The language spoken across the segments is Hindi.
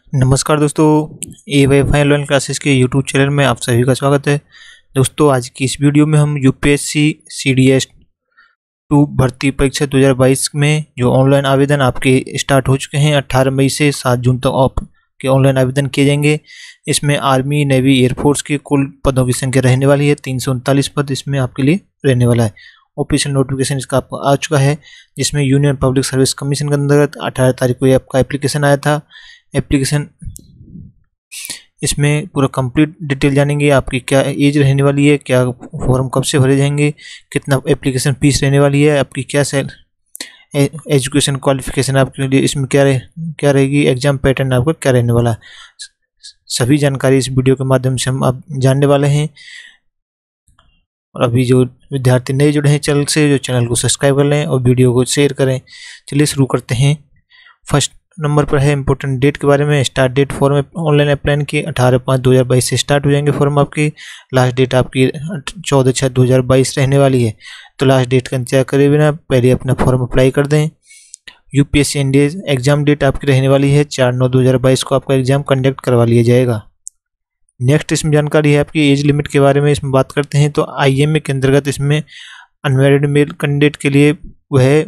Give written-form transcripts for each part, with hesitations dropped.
नमस्कार दोस्तों, a wifi online classes के यूट्यूब चैनल में आप सभी का स्वागत है। दोस्तों, आज की इस वीडियो में हम यूपीएससी सीडीएस 2 भर्ती परीक्षा 2022 में जो ऑनलाइन आवेदन आपके स्टार्ट हो चुके हैं 18 मई से 7 जून तक आपके ऑनलाइन आवेदन किए जाएंगे। इसमें आर्मी, नेवी, एयरफोर्स की कुल पदों की संख्या रहने वाली है 339 पद इसमें आपके लिए रहने वाला है। ऑफिशियल नोटिफिकेशन इसका आपको आ चुका है, जिसमें यूनियन पब्लिक सर्विस कमीशन के अंतर्गत 18 तारीख को ये आपका एप्लीकेशन आया था। एप्लीकेशन इसमें पूरा कंप्लीट डिटेल जानेंगे, आपकी क्या एज रहने वाली है, क्या फॉर्म कब से भरे जाएंगे, कितना एप्लीकेशन फीस रहने वाली है, आपकी क्या एजुकेशन क्वालिफिकेशन आपके लिए इसमें क्या रहेगी, एग्जाम पैटर्न आपका क्या रहने वाला है। सभी जानकारी इस वीडियो के माध्यम से हम आप जानने वाले हैं। और अभी जो विद्यार्थी नए जुड़े हैं चैनल से, जो चैनल को सब्सक्राइब कर लें और वीडियो को शेयर करें। चलिए शुरू करते हैं। फर्स्ट नंबर पर है इंपॉर्टेंट डेट के बारे में। Start date form online apply की 18/5/2022 से स्टार्ट हो जाएंगे फॉर्म आपकी। लास्ट डेट आपकी 14/6/2022 रहने वाली है। तो लास्ट डेट का इंतजार करे बिना पहले अपना फॉर्म अप्लाई कर दें। यूपीएससी एनडीए एग्जाम डेट आपकी रहने वाली है 4/9/2022 को आपका एग्जाम कंडक्ट करवा लिया जाएगा। नेक्स्ट इसमें जानकारी है आपकी एज लिमिट के बारे में। इसमें बात करते हैं तो आईएमए के अंतर्गत इसमें अनमैरिड मेल कैंडिडेट के लिए वह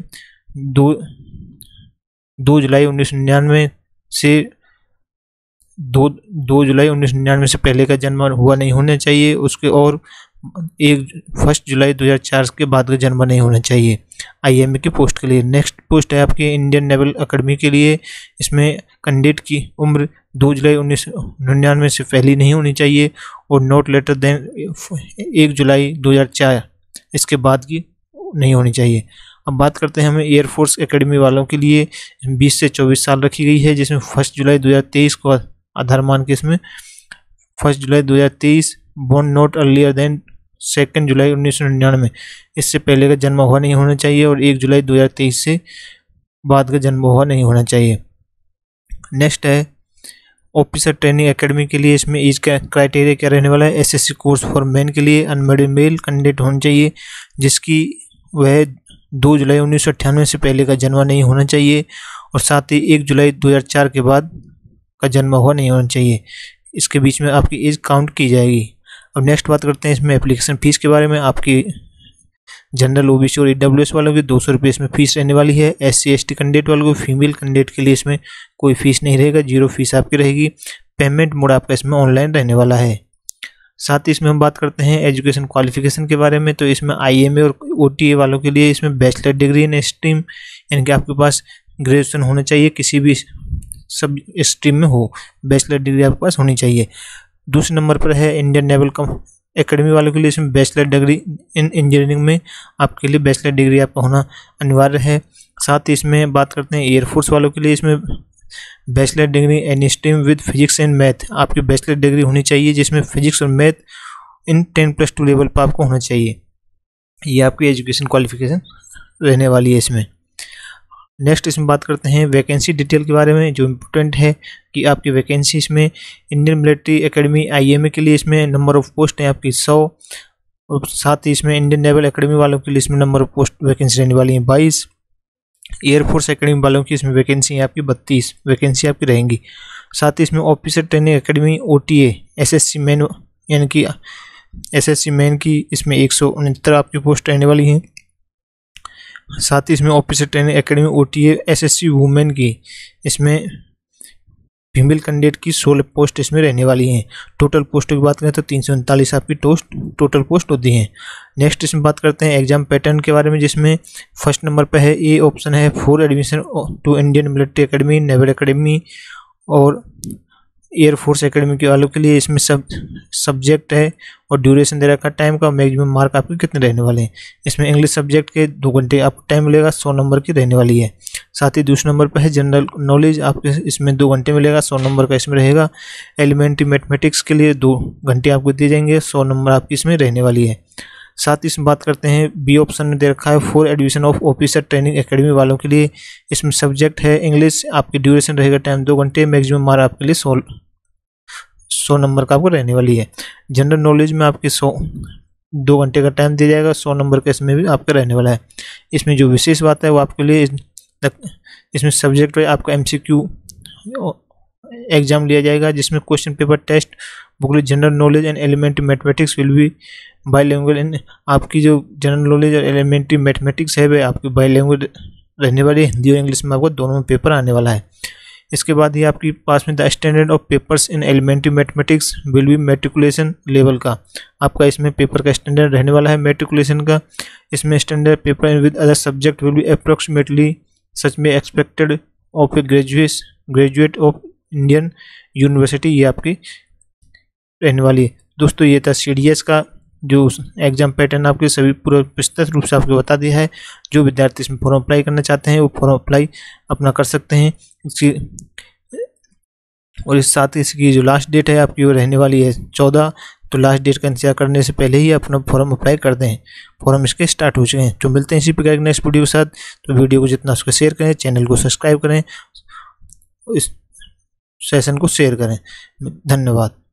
2 जुलाई 1999 से 2 जुलाई 1999 से पहले का जन्म हुआ नहीं होना चाहिए उसके, और 1 जुलाई 2004 के बाद का जन्म नहीं होना चाहिए आईएमए की पोस्ट के लिए। नेक्स्ट पोस्ट है आपकी इंडियन नेवल अकेडमी के लिए। इसमें कैंडिडेट की उम्र 2 जुलाई 1999 से पहले नहीं होनी चाहिए और नॉट लेटर देन 1 जुलाई 2004 इसके बाद की नहीं होनी चाहिए। अब बात करते हैं हमें एयरफोर्स एकेडमी वालों के लिए 20 से 24 साल रखी गई है, जिसमें 1 जुलाई 2023 को आधार मान के इसमें 1 July 2023 born not earlier than 2 July 1999 इससे पहले का जन्म हुआ नहीं होना चाहिए और 1 जुलाई 2023 से बाद का जन्म हुआ नहीं होना चाहिए। नेक्स्ट है ऑफिसर ट्रेनिंग एकेडमी के लिए। इसमें एज का क्राइटेरिया क्या रहने वाला है। एसएससी कोर्स फॉर मेन के लिए अनमैरिड मेल कैंडिडेट होना चाहिए, जिसकी वह 2 जुलाई 1998 से पहले का जन्म नहीं होना चाहिए और साथ ही 1 जुलाई 2004 के बाद का जन्म हुआ नहीं होना चाहिए। इसके बीच में आपकी एज काउंट की जाएगी। अब नेक्स्ट बात करते हैं इसमें एप्लीकेशन फ़ीस के बारे में। आपकी जनरल ओबीसी और ईडब्ल्यूएस वालों की 200 रुपये इसमें फ़ीस रहने वाली है। एससी एसटी कैंडिडेट वालों को, फीमेल कैंडिडेट के लिए इसमें कोई फ़ीस नहीं रहेगा, 0 फीस आपकी रहेगी। पेमेंट मोड आपका इसमें ऑनलाइन रहने वाला है। साथ ही इसमें हम बात करते हैं एजुकेशन क्वालिफिकेशन के बारे में। तो इसमें आईएमए और ओटीए वालों के लिए इसमें बैचलर डिग्री इन स्ट्रीम, यानी कि आपके पास ग्रेजुएशन होना चाहिए, किसी भी सब स्ट्रीम में हो, बैचलर डिग्री आपके पास होनी चाहिए। दूसरे नंबर पर है इंडियन नेवल एकेडमी वालों के लिए। इसमें बैचलर डिग्री इन इंजीनियरिंग में आपके लिए बैचलर डिग्री आपका होना अनिवार्य है। साथ ही इसमें बात करते हैं एयरफोर्स वालों के लिए। इसमें bachelor degree any stream with physics and math आपकी बैचलर डिग्री होनी चाहिए, जिसमें फिजिक्स और मैथ इन 10+2 लेवल पर आपको होना चाहिए। ये आपकी एजुकेशन क्वालिफिकेशन रहने वाली है इसमें। नेक्स्ट इसमें बात करते हैं वैकेंसी डिटेल के बारे में। जो इम्पोर्टेंट है कि आपकी वैकेंसी इसमें इंडियन मिलिट्री एकेडमी आईएमए के लिए इसमें नंबर ऑफ पोस्ट है आपकी 100, और साथ ही इसमें इंडियन नेवल एकेडमी वालों के लिए इसमें नंबर ऑफ पोस्ट वैकेंसी रहने वाली है 22। एयरफोर्स एकेडमी वालों की इसमें वैकेंसी आपकी 32 वैकेंसी आपकी रहेंगी। साथ ही इसमें officer training academy OTA SSC men, यानी कि एसएससी मेन की इसमें 169 आपकी पोस्ट रहने वाली हैं। साथ ही इसमें officer training academy OTA SSC women की इसमें फीमेल कैंडिडेट की 16 पोस्ट इसमें रहने वाली हैं। टोटल पोस्टों की बात करें तो 339 आपकी टोटल पोस्ट होती हैं। नेक्स्ट इसमें बात करते हैं एग्जाम पैटर्न के बारे में, जिसमें फर्स्ट नंबर पर है ए ऑप्शन है for admission to Indian military academy, naval academy और एयरफोर्स एकेडमी के वालों के लिए। इसमें सब सब्जेक्ट है और ड्यूरेशन दे रखा टाइम का, मैक्सिमम मार्क आपके कितने रहने वाले हैं। इसमें इंग्लिश सब्जेक्ट के 2 घंटे आपको टाइम मिलेगा, 100 नंबर की रहने वाली है। साथ ही दूसरे नंबर पर है जनरल नॉलेज, आपके इसमें 2 घंटे मिलेगा, 100 नंबर का इसमें रहेगा। एलिमेंट्री मैथमेटिक्स के लिए 2 घंटे आपको दिए जाएंगे, 100 नंबर आपकी इसमें रहने वाली है। साथ ही इसमें बात करते हैं बी ऑप्शन में दे रखा है for admission of officer training academy वालों के लिए। इसमें सब्जेक्ट है इंग्लिश, आपकी ड्यूरेशन रहेगा टाइम 2 घंटे, मैक्सिमम मार्क आपके लिए 100 नंबर का आपको रहने वाली है। जनरल नॉलेज में आपके 2 घंटे का टाइम दिया जाएगा, 100 नंबर का इसमें भी आपका रहने वाला है। इसमें जो विशेष बात है वो आपके लिए इसमें सब्जेक्ट है आपका एमसीक्यू एग्जाम लिया जाएगा, जिसमें question paper, test booklet, general knowledge and elementary mathematics will be bilingual in. आपकी जो जनरल नॉलेज और एलिमेंट्री मैथमेटिक्स है वे आपकी बाईलैंग्वेज रहने वाली है, हिंदी और इंग्लिश में आपको दोनों में पेपर आने वाला है। इसके बाद ये आपकी पास में the standard of papers in elementary mathematics will be matriculation level का, आपका इसमें पेपर का स्टैंडर्ड रहने वाला है मेट्रिकुलेशन का। इसमें standard paper with other subject will be approximately such में expected of a graduate of Indian university, ये आपकी रहने वाली है। दोस्तों ये था CDS का जो एग्जाम पैटर्न आपके सभी पूरा विस्तृत रूप से आपको बता दिया है। जो विद्यार्थी इसमें फॉर्म अप्लाई करना चाहते हैं वो फॉर्म अप्लाई अपना कर सकते हैं। इसकी और इस साथ ही इसकी जो लास्ट डेट है आपकी वो रहने वाली है 14। तो लास्ट डेट का इंतजार करने से पहले ही अपना फॉर्म अप्लाई कर दें, फॉर्म इसके स्टार्ट हो चुके हैं। तो मिलते हैं इसी प्रकार के नेक्स्ट वीडियो के साथ। तो वीडियो को जितना उसको शेयर करें, चैनल को सब्सक्राइब करें, इस सेशन को शेयर करें। धन्यवाद।